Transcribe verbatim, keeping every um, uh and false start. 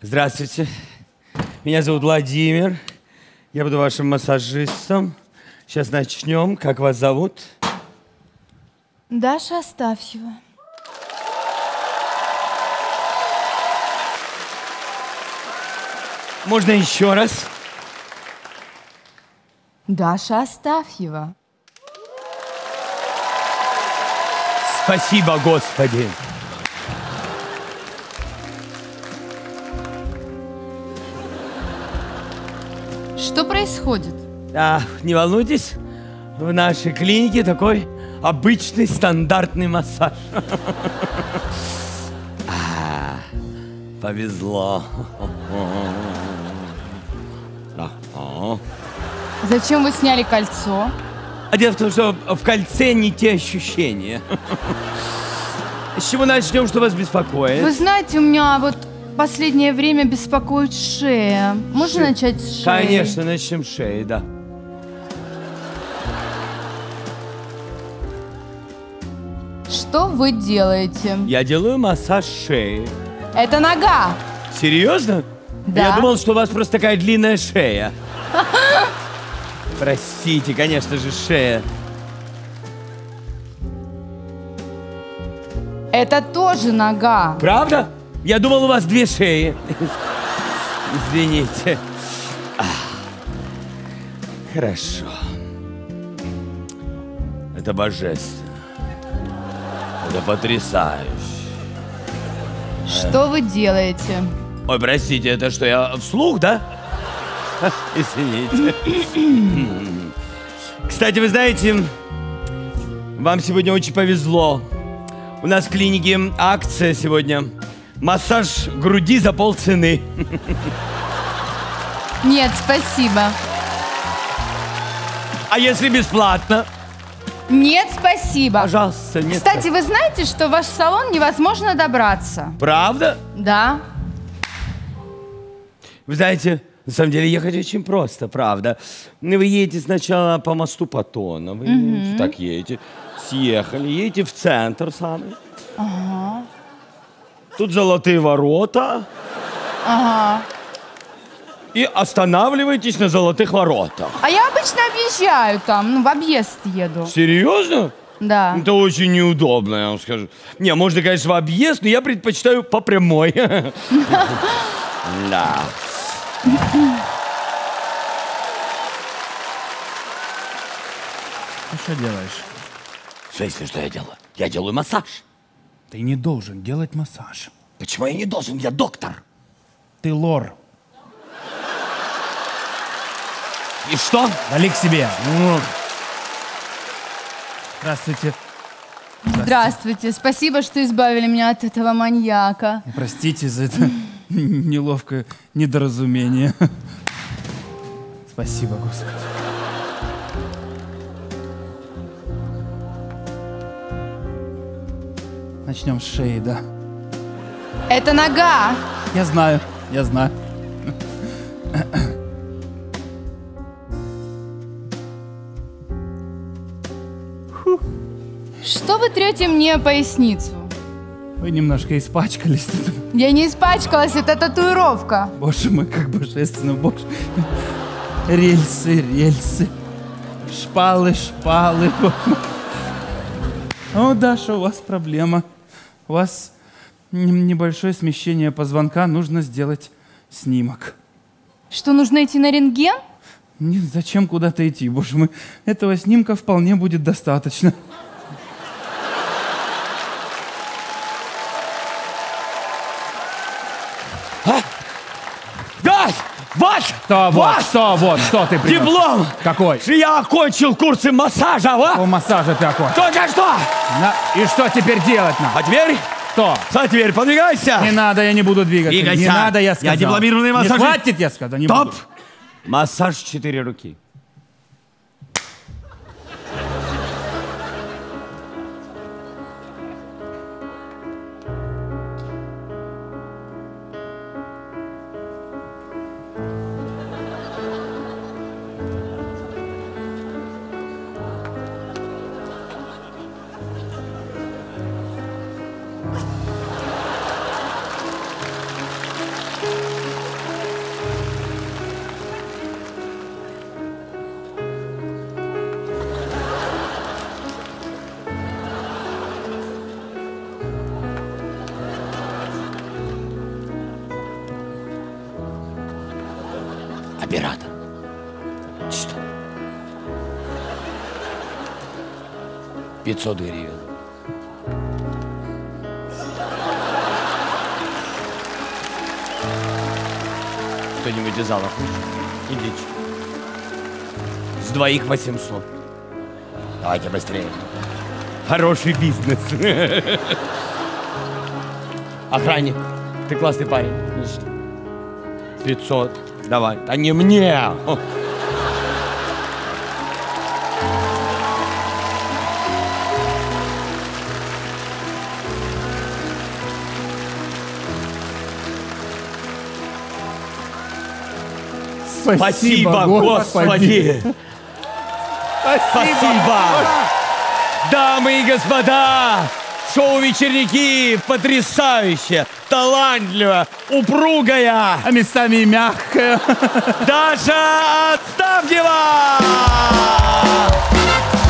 Здравствуйте. Меня зовут Владимир. Я буду вашим массажистом. Сейчас начнем. Как вас зовут? Даша Астафьева. Можно еще раз? Даша Астафьева. Спасибо, Господи. Что происходит? А, не волнуйтесь, в нашей клинике такой обычный стандартный массаж. А, повезло. Зачем вы сняли кольцо? А дело в том, что в кольце не те ощущения. С чего начнем, что вас беспокоит? Вы знаете, у меня вот последнее время беспокоит шея. Можно Ше... начать с шеи? Конечно, начнем с шеи, да. Что вы делаете? Я делаю массаж шеи. Это нога. Серьезно? Да. Я думал, что у вас просто такая длинная шея. Простите, конечно же, шея. Это тоже нога. Правда? Я думал, у вас две шеи. Извините. Хорошо. Это божественно. Это потрясающе. Что вы делаете? Ой, простите, это что, я вслух, да? Извините. Кстати, вы знаете, вам сегодня очень повезло. У нас в клинике акция сегодня. Массаж груди за полцены. Нет, спасибо. А если бесплатно? Нет, спасибо. Пожалуйста, нет. Кстати, вы знаете, что в ваш салон невозможно добраться? Правда? Да. Вы знаете, на самом деле ехать очень просто, правда. Вы едете сначала по мосту Паттона, вы mm-hmm. так едете, съехали, едете в центр самый. Ага. Тут золотые ворота. Ага. И останавливаетесь на золотых воротах. А я обычно объезжаю там, ну, в объезд еду. Серьезно? Да. Это очень неудобно, я вам скажу. Не, можно, конечно, в объезд, но я предпочитаю по прямой. Да. Ты что делаешь? В смысле, что я делаю? Я делаю массаж. Ты не должен делать массаж. Почему я не должен? Я доктор. Ты лор. И что? Дали к себе. Здравствуйте. Здравствуйте. Здравствуйте. Спасибо, что избавили меня от этого маньяка. Простите за это неловкое недоразумение. Спасибо, Господи. Начнем с шеи, да? Это нога. Я знаю, я знаю. Что вы трете мне поясницу? Вы немножко испачкались. Я не испачкалась, это татуировка. Боже мой, как божественно, боже. Рельсы, рельсы. Шпалы, шпалы. О, Даша, у вас проблема. У вас небольшое смещение позвонка, нужно сделать снимок. Что, нужно идти на рентген? Нет, зачем куда-то идти, боже мой. Этого снимка вполне будет достаточно. А? Да! Вот! Что вот? Вот! Что вот? Что ты принес? Диплом! Какой? Что я окончил курсы массажа, а? О, массажа ты окончил. Только что! На... И что теперь делать нам? А теперь? Что? А теперь подвигайся! Не надо, я не буду двигаться. Двигайся. Не надо, я сказал. Я дипломированный массажист. Не хватит, я сказал. Не Стоп! буду. Массаж в четыре руки. Оператор. Что? пятьсот гривен. Кто-нибудь из зала хочет? Идите. С двоих восемьсот. Давайте быстрее. Хороший бизнес. Охранник, ты классный парень. пятьсот. Давай. А не мне. Спасибо, Господи! Спасибо! Дамы и господа! Шоу «Вечерняки» потрясающе, талантливо, упругая, А местами и мягкая. Даша Астафьева!